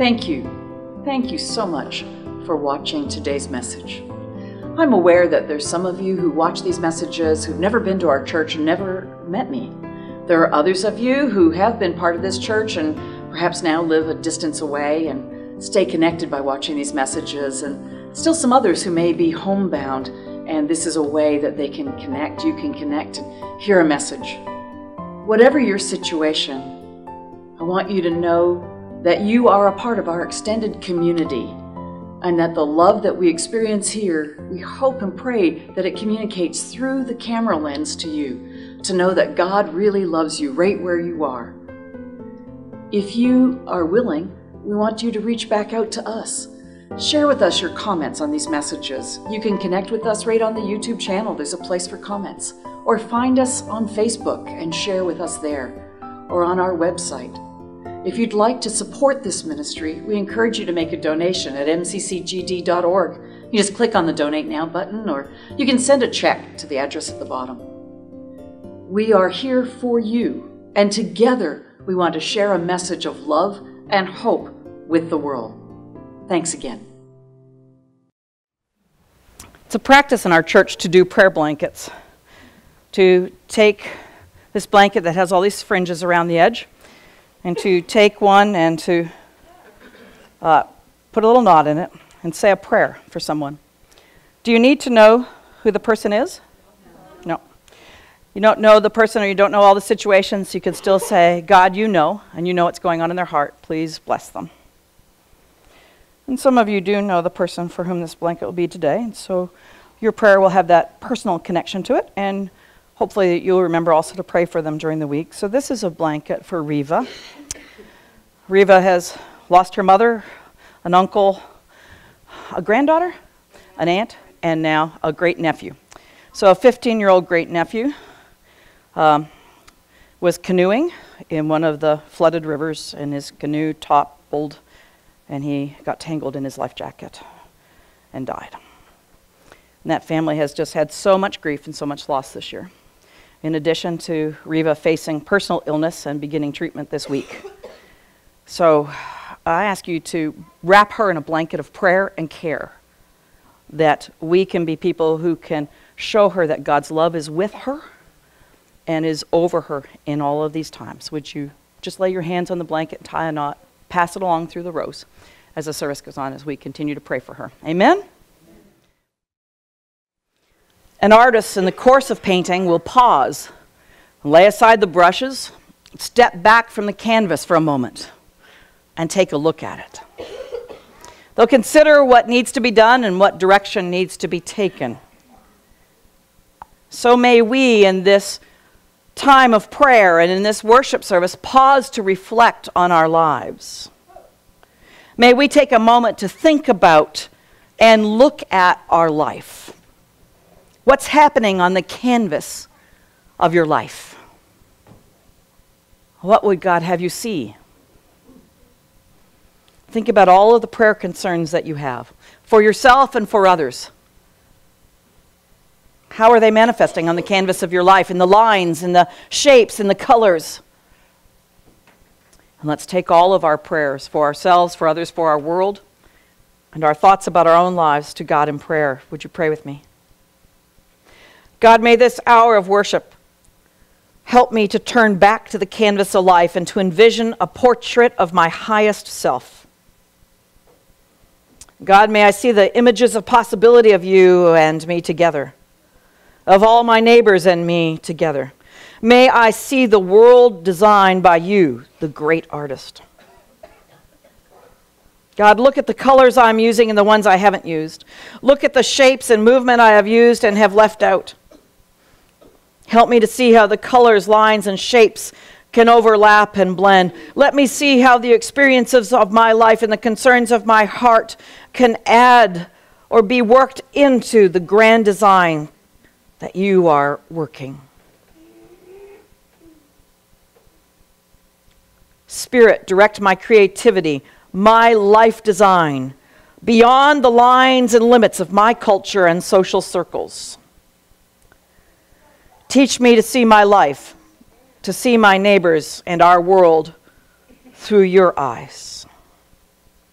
Thank you. Thank you so much for watching today's message. I'm aware that there's some of you who watch these messages who've never been to our church and never met me. There are others of you who have been part of this church and perhaps now live a distance away and stay connected by watching these messages, and still some others who may be homebound, and this is a way that they can connect, you can connect and hear a message. Whatever your situation, I want you to know that you are a part of our extended community, and that the love that we experience here, we hope and pray that it communicates through the camera lens to you, to know that God really loves you right where you are. If you are willing, we want you to reach back out to us. Share with us your comments on these messages. You can connect with us right on the YouTube channel. There's a place for comments. Or find us on Facebook and share with us there, or on our website. If you'd like to support this ministry, we encourage you to make a donation at mccgd.org. You just click on the Donate Now button, or you can send a check to the address at the bottom. We are here for you, and together we want to share a message of love and hope with the world. Thanks again. It's a practice in our church to do prayer blankets. To take this blanket that has all these fringes around the edge, and to take one and to put a little knot in it and say a prayer for someone. Do you need to know who the person is? No. You don't know the person, or you don't know all the situations. You can still say, God, you know, and you know what's going on in their heart. Please bless them. And some of you do know the person for whom this blanket will be today, and so your prayer will have that personal connection to it, and hopefully you'll remember also to pray for them during the week. So this is a blanket for Reva. Reva has lost her mother, an uncle, a granddaughter, an aunt, and now a great-nephew. So a 15-year-old great-nephew was canoeing in one of the flooded rivers, and his canoe toppled, and he got tangled in his life jacket and died. And that family has just had so much grief and so much loss this year, in addition to Reva facing personal illness and beginning treatment this week. So I ask you to wrap her in a blanket of prayer and care, that we can be people who can show her that God's love is with her and is over her in all of these times. Would you just lay your hands on the blanket, tie a knot, pass it along through the rows as the service goes on, as we continue to pray for her. Amen? An artist in the course of painting will pause, lay aside the brushes, step back from the canvas for a moment, and take a look at it. They'll consider what needs to be done and what direction needs to be taken. So may we, in this time of prayer and in this worship service, pause to reflect on our lives. May we take a moment to think about and look at our life. What's happening on the canvas of your life? What would God have you see? Think about all of the prayer concerns that you have for yourself and for others. How are they manifesting on the canvas of your life, in the lines, in the shapes, in the colors? And let's take all of our prayers for ourselves, for others, for our world, and our thoughts about our own lives to God in prayer. Would you pray with me? God, may this hour of worship help me to turn back to the canvas of life and to envision a portrait of my highest self. God, may I see the images of possibility of you and me together, of all my neighbors and me together. May I see the world designed by you, the great artist. God, look at the colors I'm using and the ones I haven't used. Look at the shapes and movement I have used and have left out. Help me to see how the colors, lines, and shapes can overlap and blend. Let me see how the experiences of my life and the concerns of my heart can add or be worked into the grand design that you are working. Spirit, direct my creativity, my life design, beyond the lines and limits of my culture and social circles. Teach me to see my life, to see my neighbors and our world through your eyes.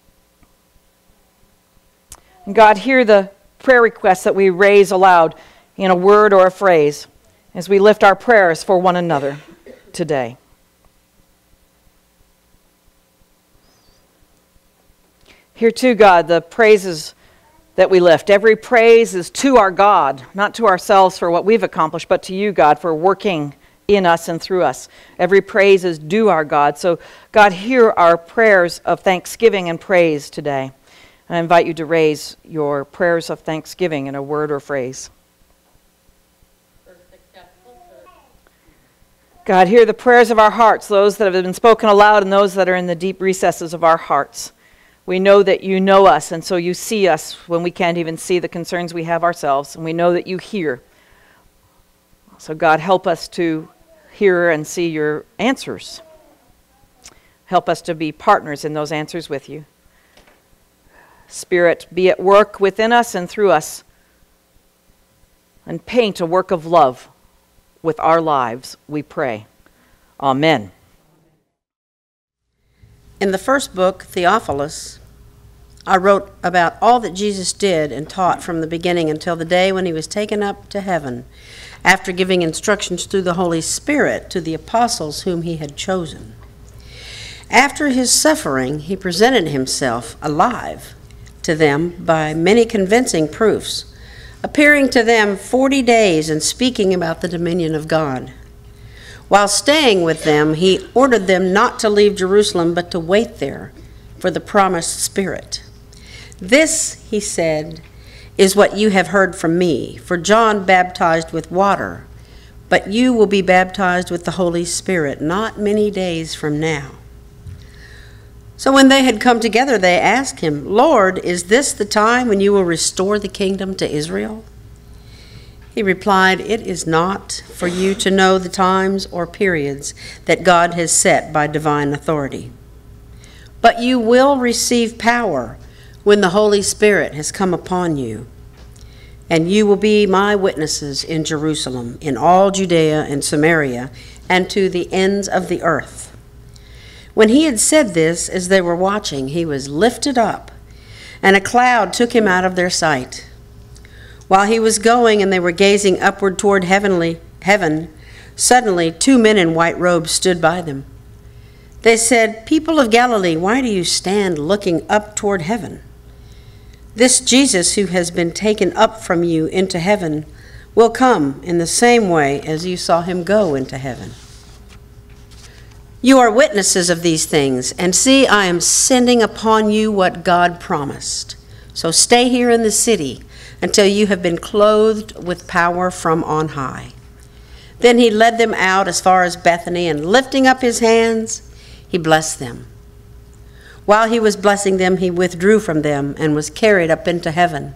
And God, hear the prayer requests that we raise aloud in a word or a phrase as we lift our prayers for one another today. Hear too, God, the praises that we lift. Every praise is to our God, not to ourselves for what we've accomplished, but to you, God, for working in us and through us. Every praise is due our God. So, God, hear our prayers of thanksgiving and praise today. I invite you to raise your prayers of thanksgiving in a word or phrase. God, hear the prayers of our hearts, those that have been spoken aloud and those that are in the deep recesses of our hearts. We know that you know us, and so you see us when we can't even see the concerns we have ourselves, and we know that you hear. So God, help us to hear and see your answers. Help us to be partners in those answers with you. Spirit, be at work within us and through us, and paint a work of love with our lives, we pray. Amen. In the first book, Theophilus, I wrote about all that Jesus did and taught from the beginning until the day when he was taken up to heaven, after giving instructions through the Holy Spirit to the apostles whom he had chosen. After his suffering, he presented himself alive to them by many convincing proofs, appearing to them 40 days and speaking about the dominion of God. While staying with them, he ordered them not to leave Jerusalem, but to wait there for the promised Spirit. This, he said, is what you have heard from me. For John baptized with water, but you will be baptized with the Holy Spirit not many days from now. So when they had come together, they asked him, Lord, is this the time when you will restore the kingdom to Israel? He replied, It is not for you to know the times or periods that God has set by divine authority. But you will receive power when the Holy Spirit has come upon you. And you will be my witnesses in Jerusalem, in all Judea and Samaria, and to the ends of the earth. When he had said this, as they were watching, he was lifted up, and a cloud took him out of their sight. While he was going and they were gazing upward toward heaven, suddenly 2 men in white robes stood by them. They said, People of Galilee, why do you stand looking up toward heaven? This Jesus who has been taken up from you into heaven will come in the same way as you saw him go into heaven. You are witnesses of these things, and see, I am sending upon you what God promised. So stay here in the city until you have been clothed with power from on high. Then he led them out as far as Bethany, and lifting up his hands, he blessed them. While he was blessing them, he withdrew from them and was carried up into heaven.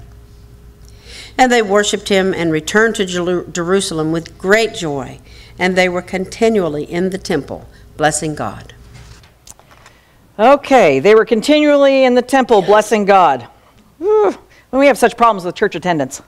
And they worshipped him and returned to Jerusalem with great joy, and they were continually in the temple, blessing God. Okay, they were continually in the temple blessing God. When we have such problems with church attendance.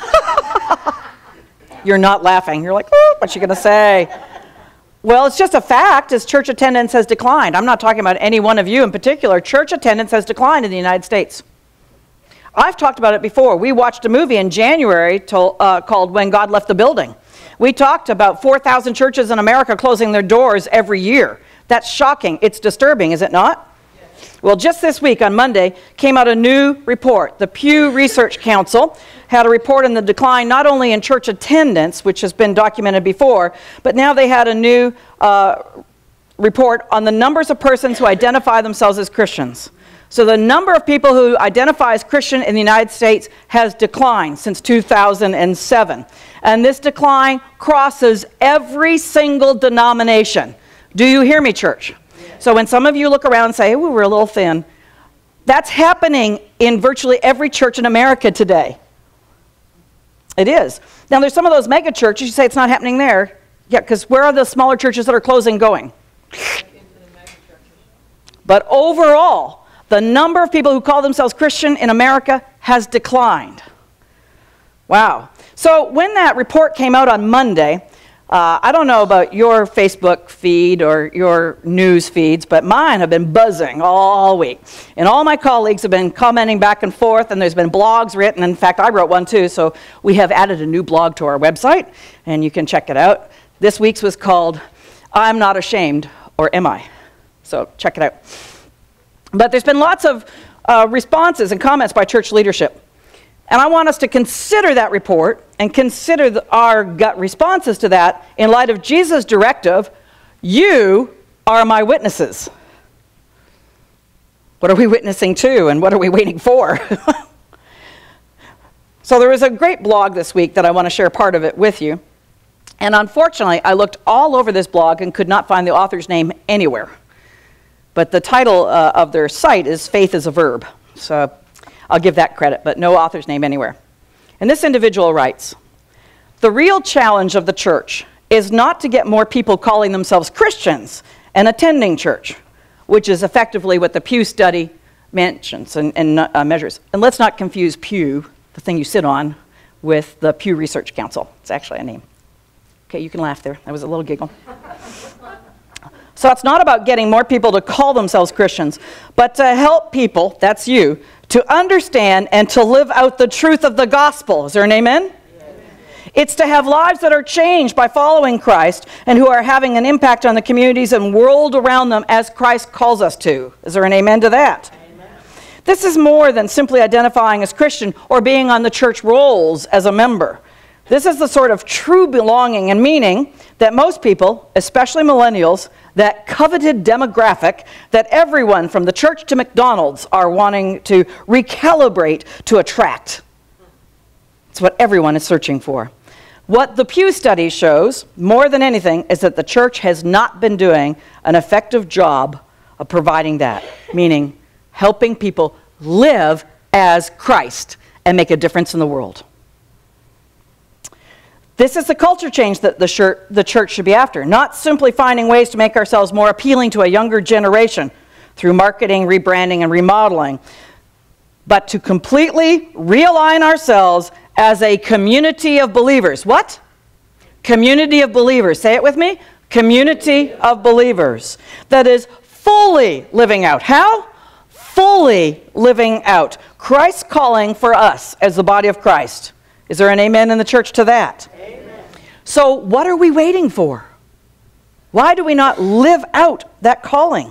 You're not laughing. You're like, what's she going to say? Well, it's just a fact as church attendance has declined. I'm not talking about any one of you in particular. Church attendance has declined in the United States. I've talked about it before. We watched a movie in January called When God Left the Building. We talked about 4,000 churches in America closing their doors every year. That's shocking. It's disturbing, is it not? Yes. Well, just this week on Monday came out a new report. The Pew Research Council had a report on the decline not only in church attendance, which has been documented before, but now they had a new report on the numbers of persons who identify themselves as Christians. So the number of people who identify as Christian in the United States has declined since 2007. And this decline crosses every single denomination. Do you hear me, church? Yes. So when some of you look around and say, we're a little thin, that's happening in virtually every church in America today. It is. Now there's some of those mega churches, you say it's not happening there. Yeah, because where are the smaller churches that are closing going? But overall, the number of people who call themselves Christian in America has declined. Wow. So when that report came out on Monday, I don't know about your Facebook feed or your news feeds, but mine have been buzzing all week. And all my colleagues have been commenting back and forth, and there's been blogs written. In fact, I wrote one too, so we have added a new blog to our website, and you can check it out. This week's was called, I'm Not Ashamed, or Am I? So check it out. But there's been lots of responses and comments by church leadership. And I want us to consider that report and consider our gut responses to that in light of Jesus' directive, you are my witnesses. What are we witnessing to, and what are we waiting for? So there was a great blog this week that I want to share part of it with you. And unfortunately, I looked all over this blog and could not find the author's name anywhere. But the title of their site is Faith is a Verb. So I'll give that credit, but no author's name anywhere. And this individual writes, the real challenge of the church is not to get more people calling themselves Christians and attending church, which is effectively what the Pew study mentions and measures. And let's not confuse Pew, the thing you sit on, with the Pew Research Council. It's actually a name. Okay, you can laugh there. That was a little giggle. So it's not about getting more people to call themselves Christians, but to help people, that's you, to understand and to live out the truth of the gospel. Is there an amen? Yes. It's to have lives that are changed by following Christ and who are having an impact on the communities and world around them as Christ calls us to. Is there an amen to that? Amen. This is more than simply identifying as Christian or being on the church rolls as a member. This is the sort of true belonging and meaning that most people, especially millennials, that coveted demographic that everyone from the church to McDonald's are wanting to recalibrate to attract. It's what everyone is searching for. What the Pew study shows, more than anything, is that the church has not been doing an effective job of providing that, meaning helping people live as Christ and make a difference in the world. This is the culture change that the church should be after, not simply finding ways to make ourselves more appealing to a younger generation through marketing, rebranding, and remodeling, but to completely realign ourselves as a community of believers. What? Community of believers. Say it with me. Community of believers. That is fully living out. How? Fully living out Christ's calling for us as the body of Christ. Is there an amen in the church to that? Amen. So what are we waiting for? Why do we not live out that calling?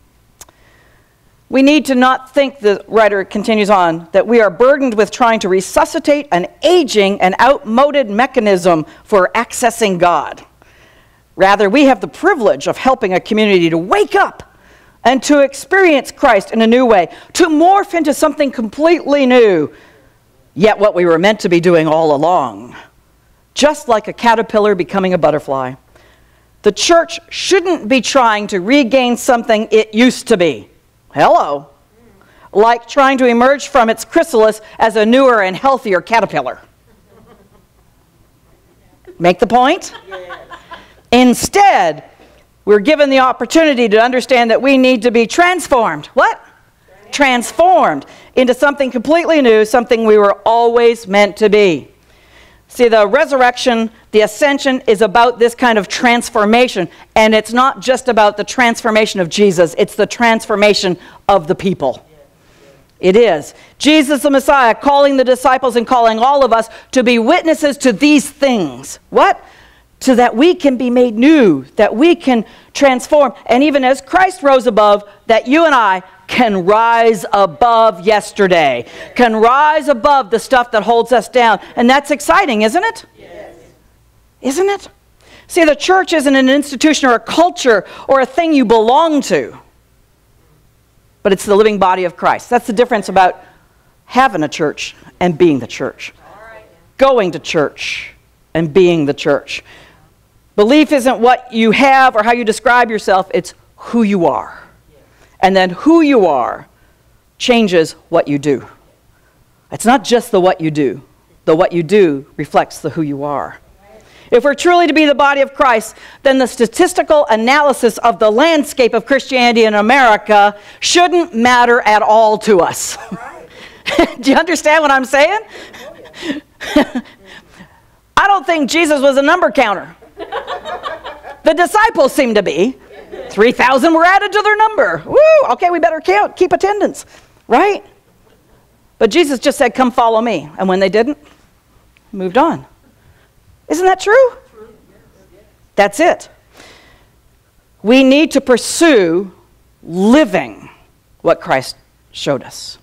We need to not think, the writer continues on, that we are burdened with trying to resuscitate an aging and outmoded mechanism for accessing God. Rather, we have the privilege of helping a community to wake up and to experience Christ in a new way, to morph into something completely new, yet what we were meant to be doing all along. Just like a caterpillar becoming a butterfly. The church shouldn't be trying to regain something it used to be. Hello. Like trying to emerge from its chrysalis as a newer and healthier caterpillar. Make the point? Yes. Instead, we're given the opportunity to understand that we need to be transformed. What? Transformed into something completely new, something we were always meant to be. See, the resurrection, the ascension is about this kind of transformation, and it's not just about the transformation of Jesus, it's the transformation of the people. It is. Jesus the Messiah calling the disciples and calling all of us to be witnesses to these things. What? So that we can be made new, that we can transform, and even as Christ rose above, that you and I can rise above yesterday, can rise above the stuff that holds us down. And that's exciting, isn't it? Yes. Isn't it? See, the church isn't an institution or a culture or a thing you belong to, but it's the living body of Christ. That's the difference about having a church and being the church. Going to church and being the church. Belief isn't what you have or how you describe yourself, it's who you are. And then who you are changes what you do. It's not just the what you do. The what you do reflects the who you are. If we're truly to be the body of Christ, then the statistical analysis of the landscape of Christianity in America shouldn't matter at all to us. Do you understand what I'm saying? I don't think Jesus was a number counter. The disciples seem to be. 3,000 were added to their number. Woo, okay, we better count, keep attendance, right? But Jesus just said, come follow me. And when they didn't, he moved on. Isn't that true? That's it. We need to pursue living what Christ showed us.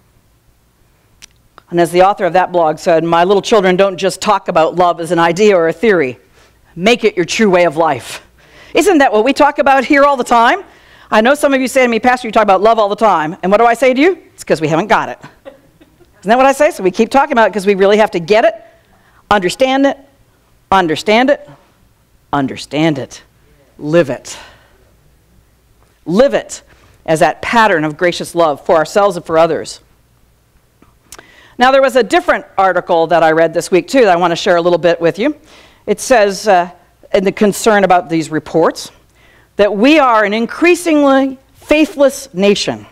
And as the author of that blog said, my little children don't just talk about love as an idea or a theory. Make it your true way of life. Isn't that what we talk about here all the time? I know some of you say to me, Pastor, you talk about love all the time. And what do I say to you? It's because we haven't got it. Isn't that what I say? So we keep talking about it because we really have to get it, understand it, understand it, understand it, live it. Live it as that pattern of gracious love for ourselves and for others. Now, there was a different article that I read this week, too, that I want to share a little bit with you. It says, in the concern about these reports, that we are an increasingly faithless nation.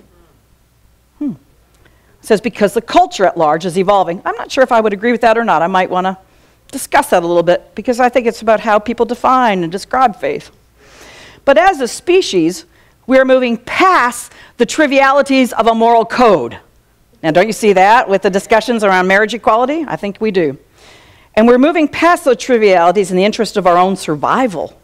It says, because the culture at large is evolving. I'm not sure if I would agree with that or not. I might want to discuss that a little bit, because I think it's about how people define and describe faith. But as a species, we're moving past the trivialities of a moral code. Now, don't you see that with the discussions around marriage equality? I think we do. And we're moving past those trivialities in the interest of our own survival.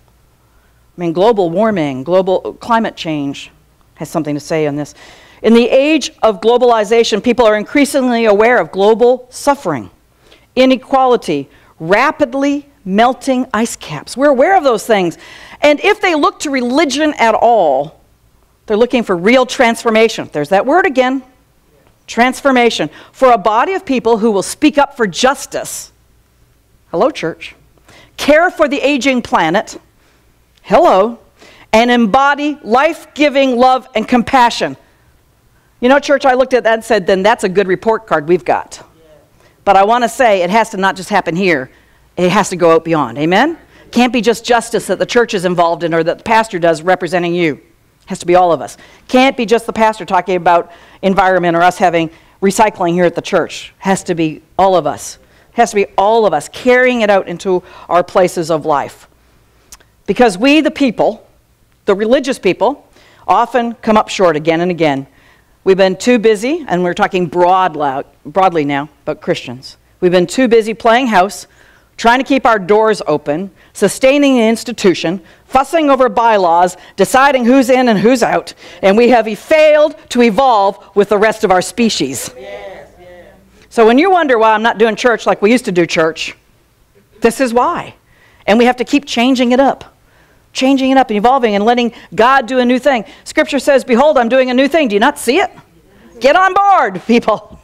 I mean, global warming, global climate change has something to say on this. In the age of globalization, people are increasingly aware of global suffering, inequality, rapidly melting ice caps. We're aware of those things. And if they look to religion at all, they're looking for real transformation. There's that word again. Transformation. For a body of people who will speak up for justice. Hello, church. Care for the aging planet. Hello. And embody life-giving love and compassion. You know, church, I looked at that and said, then that's a good report card we've got. But I want to say it has to not just happen here. It has to go out beyond. Amen? Can't be just justice that the church is involved in or that the pastor does representing you. It has to be all of us. Can't be just the pastor talking about environment or us having recycling here at the church. It has to be all of us. It has to be all of us carrying it out into our places of life. Because we, the people, the religious people, often come up short again and again. We've been too busy, and we're talking broadly now about Christians. We've been too busy playing house, trying to keep our doors open, sustaining the institution, fussing over bylaws, deciding who's in and who's out, and we have failed to evolve with the rest of our species. Yes, yes. So when you wonder why I'm not doing church like we used to do church, this is why. And we have to keep changing it up and evolving and letting God do a new thing. Scripture says, behold, I'm doing a new thing. Do you not see it? Get on board, people.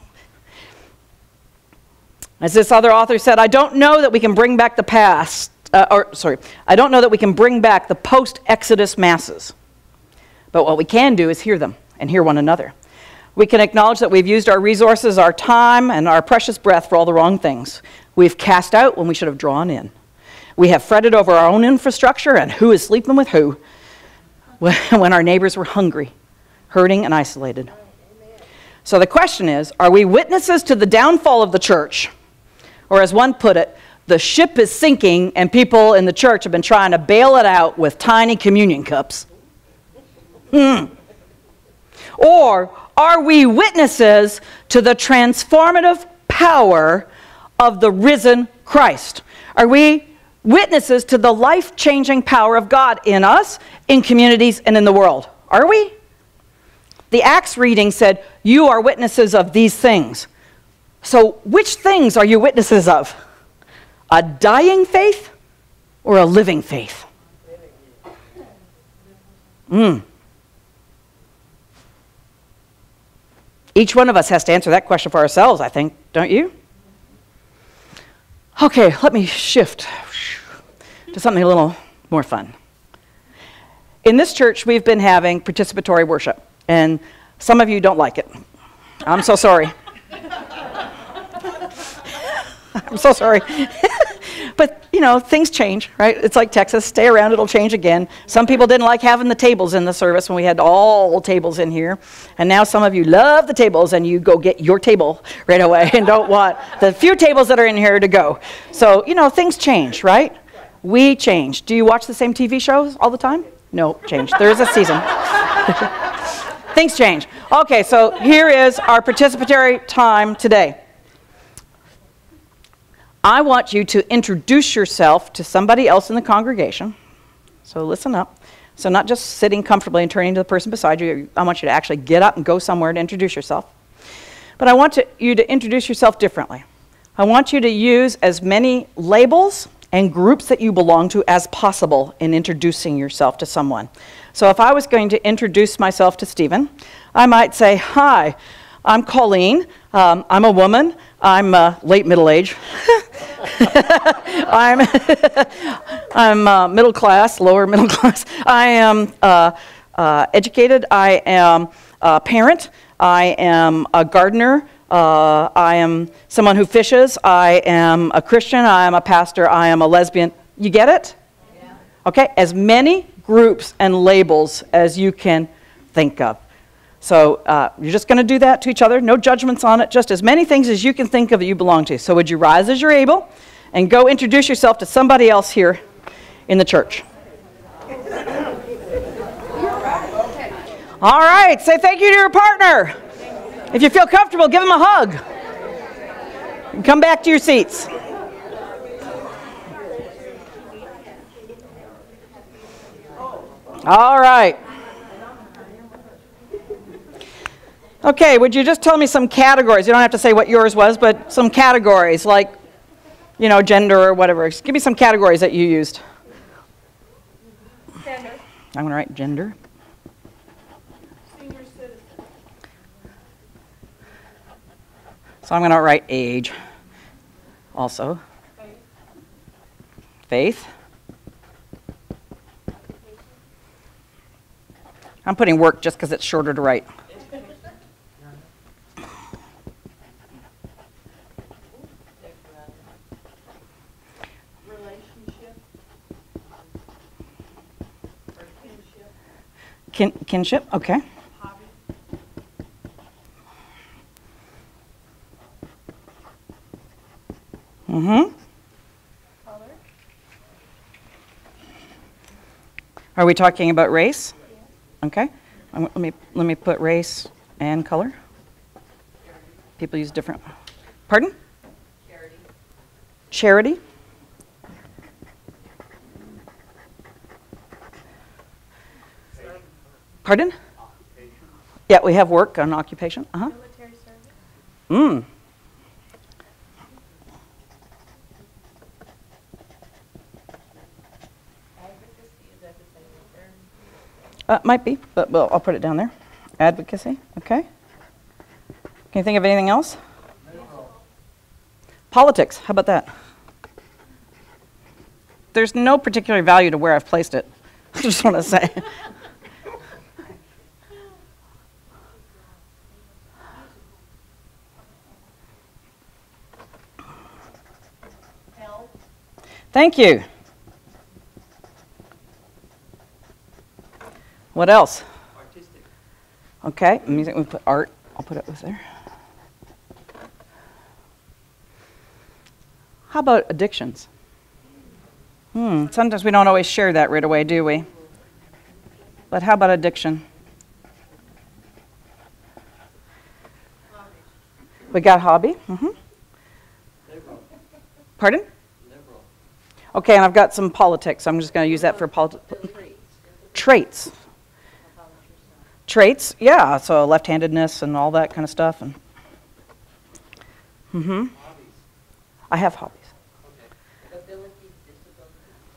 As this other author said, I don't know that we can bring back the past, I don't know that we can bring back the post-Exodus masses. But what we can do is hear them and hear one another. We can acknowledge that we've used our resources, our time, and our precious breath for all the wrong things. We've cast out when we should have drawn in. We have fretted over our own infrastructure and who is sleeping with who when our neighbors were hungry, hurting, and isolated. So the question is, are we witnesses to the downfall of the church? Or as one put it, the ship is sinking and people in the church have been trying to bail it out with tiny communion cups. Or are we witnesses to the transformative power of the risen Christ? Are we witnesses to the life-changing power of God in us, in communities, and in the world? Are we? The Acts reading said, you are witnesses of these things. So which things are you witnesses of? A dying faith or a living faith? Each one of us has to answer that question for ourselves, I think, don't you? Okay, let me shift to something a little more fun. In this church, we've been having participatory worship, and some of you don't like it. I'm so sorry. I'm so sorry. But, you know, things change, right? It's like Texas. Stay around, it'll change again. Some people didn't like having the tables in the service when we had all tables in here. And now some of you love the tables, and you go get your table right away and don't want the few tables that are in here to go. So, you know, things change, right? We change. Do you watch the same TV shows all the time? No, change. There is a season. Things change. Okay, so here is our participatory time today. I want you to introduce yourself to somebody else in the congregation. So listen up. So not just sitting comfortably and turning to the person beside you. I want you to actually get up and go somewhere to introduce yourself. But I want you to introduce yourself differently. I want you to use as many labels and groups that you belong to as possible in introducing yourself to someone. So if I was going to introduce myself to Stephen, I might say, hi, I'm Colleen. I'm a woman. I'm late middle age. I'm middle class, lower middle class. I am educated. I am a parent. I am a gardener. I am someone who fishes. I am a Christian. I am a pastor. I am a lesbian. You get it? Yeah. Okay, as many groups and labels as you can think of. So you're just going to do that to each other. No judgments on it. Just as many things as you can think of that you belong to. So would you rise as you're able and go introduce yourself to somebody else here in the church. All right, say thank you to your partner. If you feel comfortable, give them a hug. And come back to your seats. All right. Okay, would you just tell me some categories? You don't have to say what yours was, but some categories like, you know, gender or whatever. Just give me some categories that you used. Gender. I'm going to write gender. Senior citizen. So I'm going to write age also. Faith. I'm putting work just because it's shorter to write. Kinship, okay. Hobby. Mm-hmm. Color. Are we talking about race? Yeah. Okay. Let me put race and color. People use different. Pardon? Charity. Charity. Pardon? Occupation. Yeah, we have work on occupation. Uh-huh. Military service. Advocacy, is that the same there? Might be, but well, I'll put it down there. Advocacy, okay. Can you think of anything else? No. Politics, how about that? There's no particular value to where I've placed it. I just want to say. Thank you. What else? Artistic. Okay, music, we put art. I'll put it with there. How about addictions? Sometimes we don't always share that right away, do we? But how about addiction? Hobby. We got hobby. Mm-hmm. Liberal. Pardon? Liberal. Okay, and I've got some politics. So I'm just going to use that for traits. Traits, yeah. So left-handedness and all that kind of stuff. And Hobbies. I have hobbies. Okay. Ability, disability.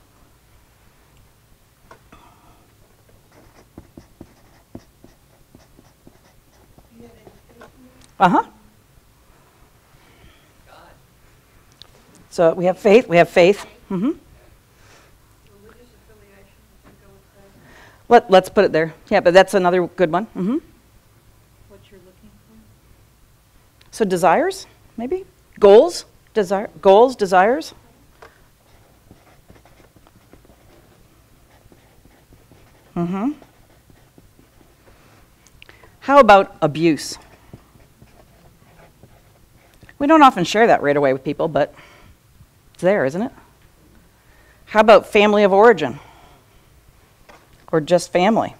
You have education. Uh-huh. God. So we have faith. We have faith. Mm-hmm. Religious affiliation, you go with that. Let's put it there. Yeah, but that's another good one. Mm-hmm. What you're looking for. So desires, maybe? Goals? Goals, desires? Mm-hmm. How about abuse? We don't often share that right away with people, but it's there, isn't it? How about family of origin? Or just family?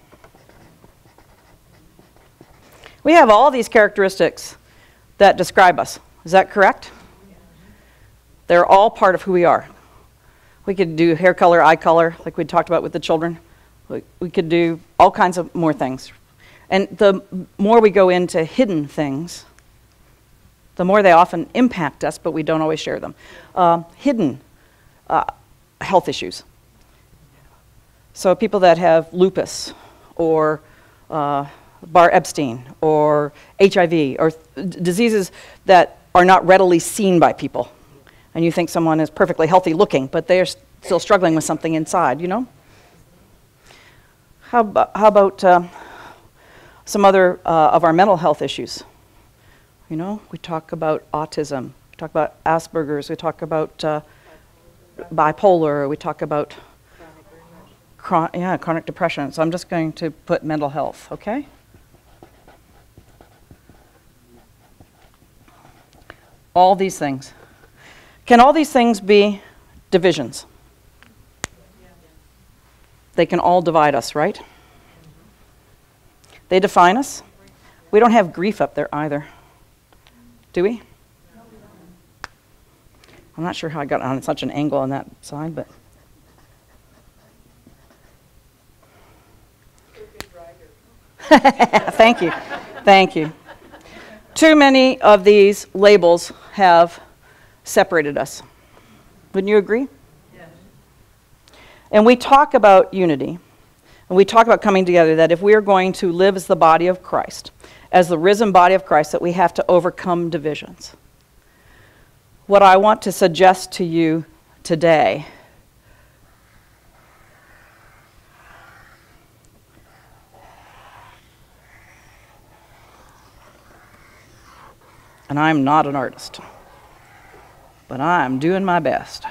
We have all these characteristics that describe us. Is that correct? They're all part of who we are. We could do hair color, eye color, like we talked about with the children. We could do all kinds of more things. And the more we go into hidden things, the more they often impact us, but we don't always share them. Hidden health issues. So people that have lupus or Bar-Epstein or HIV or diseases that are not readily seen by people. And you think someone is perfectly healthy looking, but they are still struggling with something inside, you know? How about some other of our mental health issues? You know, we talk about autism, we talk about Asperger's, we talk about bipolar, we talk about chronic depression. So I'm just going to put mental health, okay? All these things. Can all these things be divisions? They can all divide us, right? They define us. We don't have grief up there either. Do we? I'm not sure how I got on such an angle on that side, but... Thank you. Thank you. Too many of these labels have separated us. Wouldn't you agree? Yes. And we talk about unity, and we talk about coming together, that if we are going to live as the body of Christ, as the risen body of Christ, that we have to overcome divisions. What I want to suggest to you today and I'm not an artist, but I'm doing my best.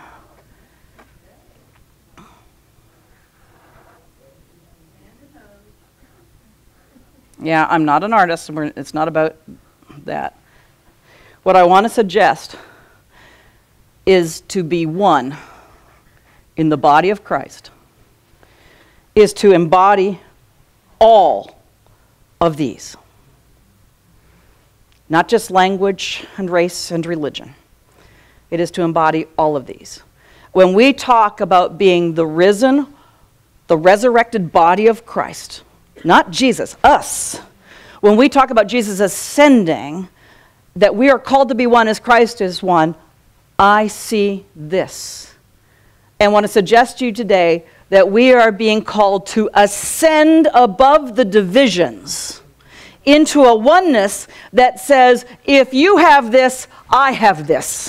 Yeah, I'm not an artist, and it's not about that. What I want to suggest is to be one in the body of Christ, is to embody all of these. Not just language and race and religion. It is to embody all of these. When we talk about being the risen, the resurrected body of Christ, not Jesus, us. When we talk about Jesus ascending, that we are called to be one as Christ is one, I see this. And want to suggest to you today that we are being called to ascend above the divisions into a oneness that says, if you have this, I have this.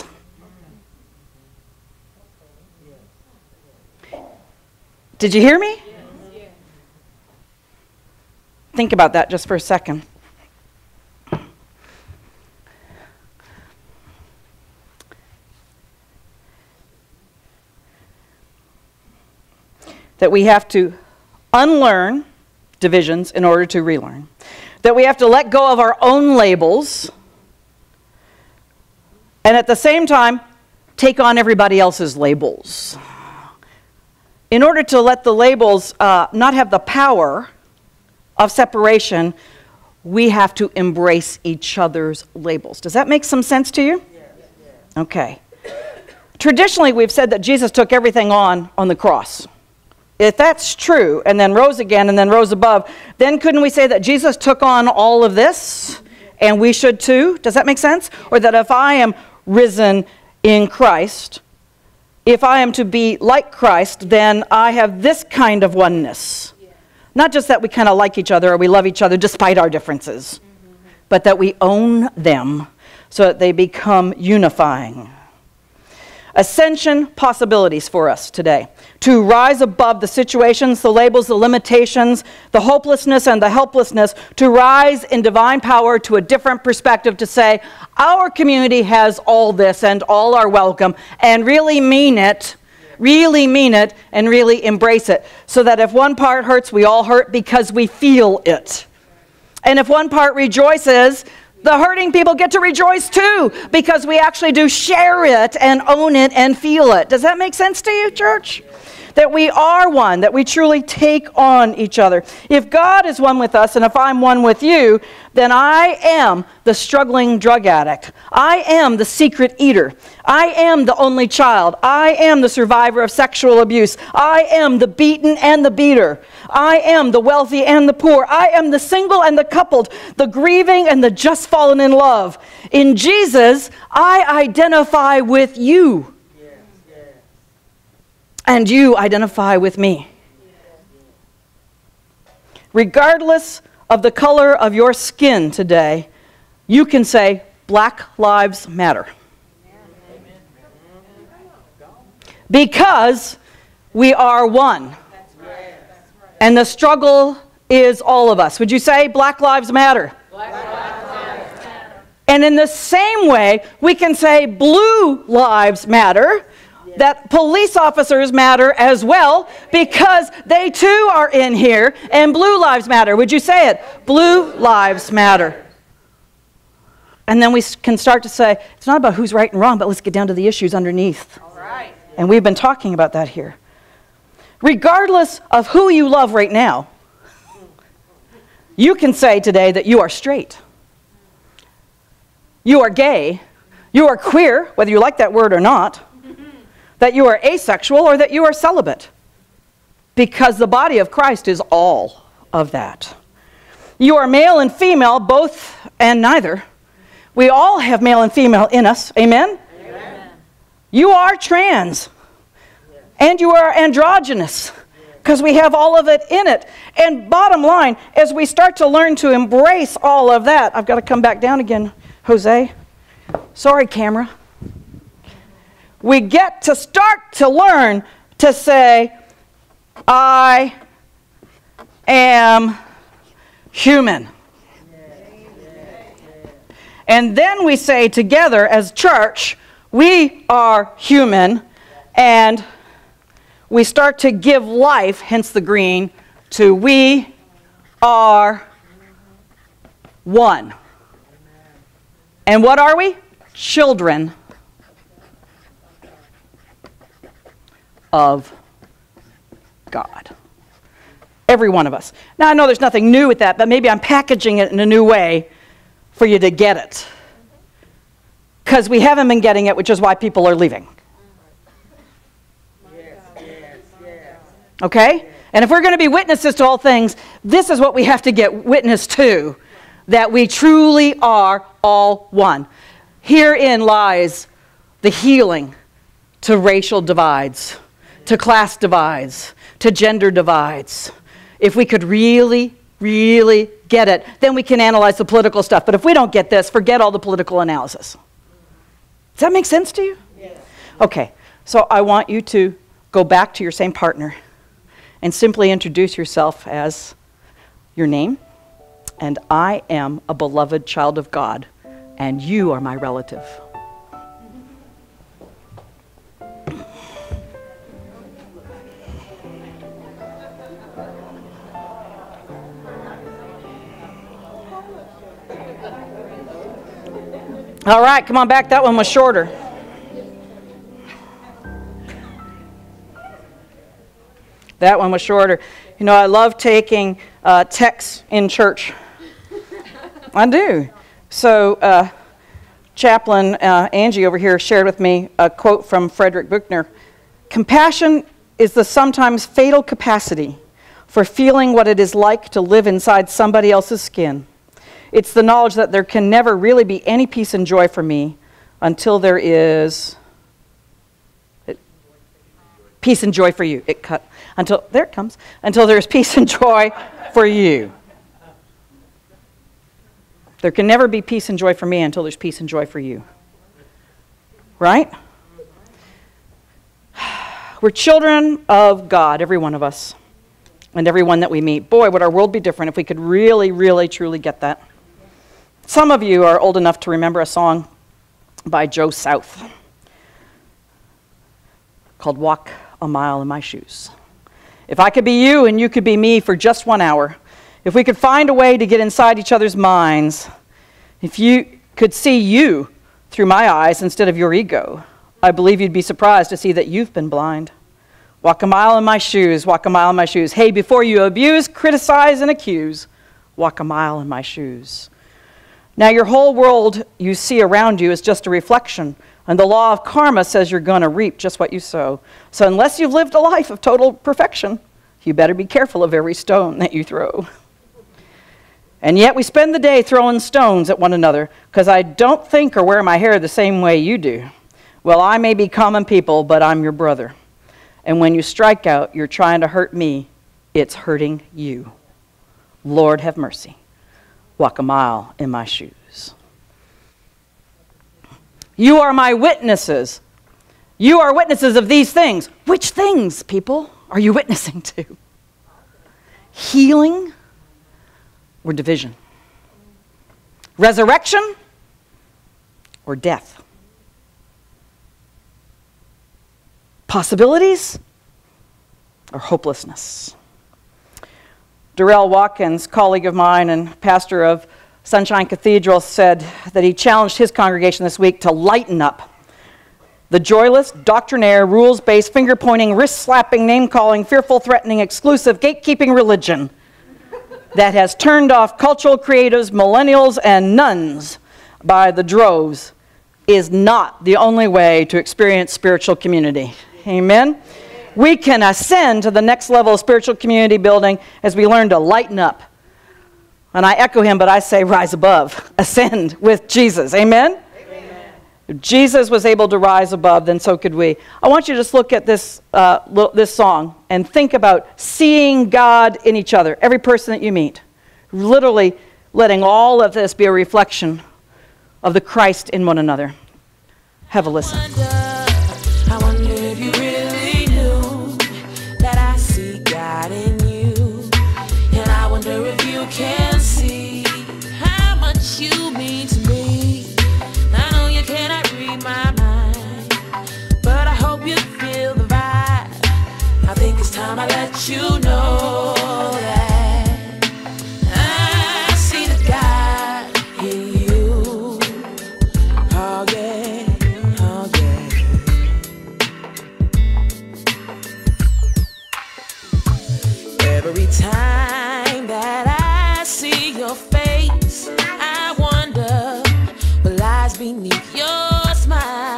Did you hear me? Yes. Think about that just for a second. That we have to unlearn divisions in order to relearn. That we have to let go of our own labels, and at the same time, take on everybody else's labels. In order to let the labels not have the power of separation, we have to embrace each other's labels. Does that make some sense to you? Yes. Okay. Traditionally, we've said that Jesus took everything on the cross. If that's true, and then rose again, and then rose above, then couldn't we say that Jesus took on all of this, and we should too? Does that make sense? Or that if I am risen in Christ, if I am to be like Christ, then I have this kind of oneness. Not just that we kind of like each other or we love each other despite our differences, but that we own them so that they become unifying. Ascension possibilities for us today. To rise above the situations, the labels, the limitations, the hopelessness and the helplessness, to rise in divine power to a different perspective, to say, our community has all this and all are welcome, and really mean it, and really embrace it. So that if one part hurts, we all hurt because we feel it. And if one part rejoices, The hurting people get to rejoice too, because we actually do share it and own it and feel it. Does that make sense to you, church? That we are one, that we truly take on each other. If God is one with us, and if I'm one with you, then I am the struggling drug addict. I am the secret eater. I am the only child. I am the survivor of sexual abuse. I am the beaten and the beater. I am the wealthy and the poor. I am the single and the coupled, the grieving and the just fallen in love. In Jesus, I identify with you. And you identify with me. Regardless of the color of your skin today, you can say, Black Lives Matter. Because we are one. And the struggle is all of us. Would you say, Black Lives Matter? Black Lives Matter. And in the same way, we can say, Blue Lives Matter. That police officers matter as well, because they too are in here, and blue lives matter. Would you say it? Blue lives matter. And then we can start to say, it's not about who's right and wrong, but let's get down to the issues underneath. All right. And we've been talking about that here. Regardless of who you love right now, you can say today that you are straight. You are gay. You are queer, whether you like that word or not. That you are asexual or that you are celibate. Because the body of Christ is all of that. You are male and female, both and neither. We all have male and female in us. Amen? Amen. You are trans. And you are androgynous. Because we have all of it in it. And bottom line, as we start to learn to embrace all of that, I've got to come back down again, Jose. Sorry, camera. We get to start to learn to say, I am human. And then we say together as church, we are human, and we start to give life, hence the green, to we are one. And what are we? Children of God. Every one of us. Now, I know there's nothing new with that, but maybe I'm packaging it in a new way for you to get it. Because we haven't been getting it, which is why people are leaving. Okay? And if we're going to be witnesses to all things, this is what we have to get witness to, that we truly are all one. Herein lies the healing to racial divides, to class divides, to gender divides. If we could really, really get it, then we can analyze the political stuff. But if we don't get this, forget all the political analysis. Does that make sense to you? Yes. Okay, so I want you to go back to your same partner and simply introduce yourself as your name, and I am a beloved child of God, and you are my relative. All right, come on back. That one was shorter. That one was shorter. You know, I love taking texts in church. I do. So Chaplain Angie over here shared with me a quote from Frederick Buechner. Compassion is the sometimes fatal capacity for feeling what it is like to live inside somebody else's skin. It's the knowledge that there can never really be any peace and joy for me until there is peace and joy for you. It cut until there it comes. Until there is peace and joy for you. There can never be peace and joy for me until there's peace and joy for you. Right? We're children of God, every one of us, and everyone that we meet. Boy, would our world be different if we could really, really, truly get that. Some of you are old enough to remember a song by Joe South called Walk a Mile in My Shoes. If I could be you and you could be me for just 1 hour, if we could find a way to get inside each other's minds, If you could see you through my eyes instead of your ego, I believe you'd be surprised to see that you've been blind. Walk a mile in my shoes, walk a mile in my shoes. Hey, before you abuse, criticize, and accuse, walk a mile in my shoes. Now, your whole world you see around you is just a reflection, and the law of karma says you're going to reap just what you sow. So unless you've lived a life of total perfection, you better be careful of every stone that you throw. And yet we spend the day throwing stones at one another because I don't think or wear my hair the same way you do. Well, I may be common people, but I'm your brother. And when you strike out, you're trying to hurt me. It's hurting you. Lord, have mercy. Walk a mile in my shoes. You are my witnesses. You are witnesses of these things. Which things, people, are you witnessing to? Healing or division? Resurrection or death? Possibilities or hopelessness? Darrell Watkins, colleague of mine and pastor of Sunshine Cathedral, said that he challenged his congregation this week to lighten up. The joyless, doctrinaire, rules-based, finger-pointing, wrist-slapping, name-calling, fearful, threatening, exclusive, gatekeeping religion that has turned off cultural creatives, millennials, and nuns by the droves is not the only way to experience spiritual community. Amen? We can ascend to the next level of spiritual community building as we learn to lighten up. And I echo him, but I say rise above, ascend with Jesus. Amen? Amen. If Jesus was able to rise above, then so could we. I want you to just look at this, this song and think about seeing God in each other, every person that you meet. Literally letting all of this be a reflection of the Christ in one another. Have a listen. I wonder if you really knew that I see God in you. And I wonder if you can see how much you mean to me. I know you cannot read my mind, but I hope you feel the vibe. I think it's time I let you know that I see the God in you. Oh yeah, oh yeah. Every time that I see your face, I wonder what lies beneath your smile.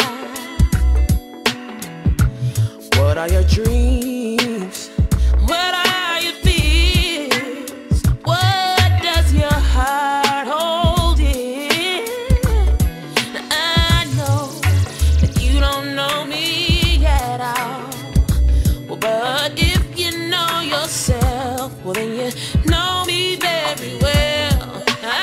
What are your dreams? What are your fears? What does your heart hold in? I know that you don't know me at all. Well, but if you know yourself, well then you know me very well.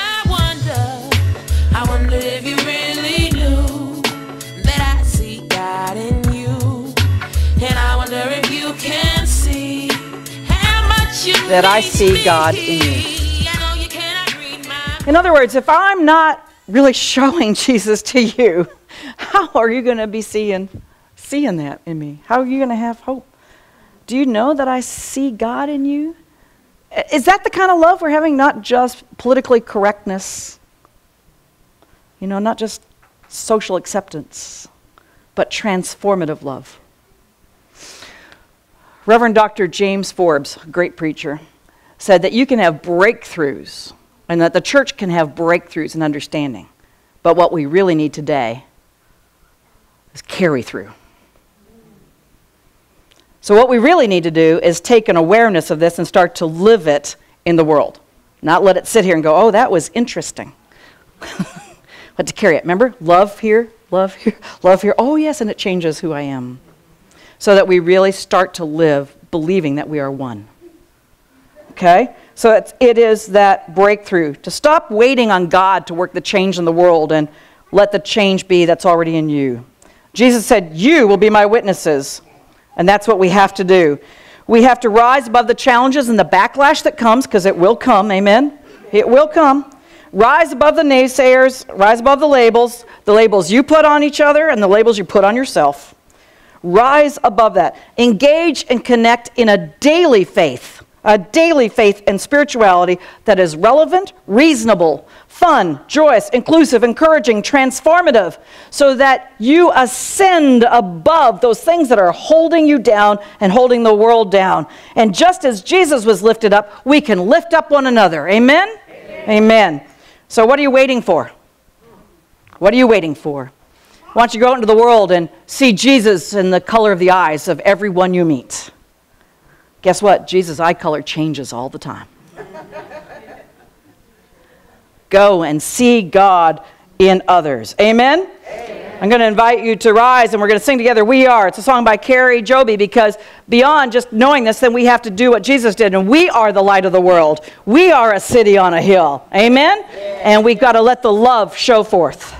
I wonder if you really knew that I see God in you. And I wonder if you can see how much you That I see God in you. In other words, if I'm not really showing Jesus to you, how are you going to be seeing that in me? How are you going to have hope? Do you know that I see God in you? Is that the kind of love we're having? Not just politically correctness, not just social acceptance, but transformative love. Reverend Dr. James Forbes, a great preacher, said that you can have breakthroughs and that the church can have breakthroughs in understanding. But what we really need today is carry through. So what we really need to do is take an awareness of this and start to live it in the world. Not let it sit here and go, oh, that was interesting. But to carry it. Remember? Love here, love here, love here. Oh, yes, and it changes who I am. So that we really start to live believing that we are one. Okay? So it is that breakthrough. To stop waiting on God to work the change in the world and let the change be that's already in you. Jesus said, you will be my witnesses. And that's what we have to do. We have to rise above the challenges and the backlash that comes, because it will come, amen? It will come. Rise above the naysayers, rise above the labels you put on each other and the labels you put on yourself. Rise above that. Engage and connect in a daily faith A daily faith and spirituality that is relevant, reasonable, fun, joyous, inclusive, encouraging, transformative, so that you ascend above those things that are holding you down and holding the world down. And just as Jesus was lifted up, we can lift up one another. Amen? Amen. Amen. So what are you waiting for? What are you waiting for? Why don't you go out into the world and see Jesus in the color of the eyes of everyone you meet? Guess what? Jesus' eye color changes all the time. Go and see God in others. Amen? Amen? I'm going to invite you to rise and we're going to sing together, We Are. It's a song by Carrie Joby, because beyond just knowing this, then we have to do what Jesus did, and we are the light of the world. We are a city on a hill. Amen? Yeah. And we've got to let the love show forth.